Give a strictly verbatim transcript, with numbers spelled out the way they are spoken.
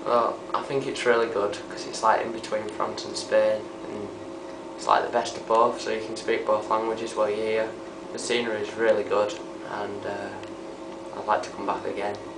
Well, I think it's really good because it's like in between France and Spain, and it's like the best of both, so you can speak both languages while you're here. The scenery is really good, and uh, I'd like to come back again.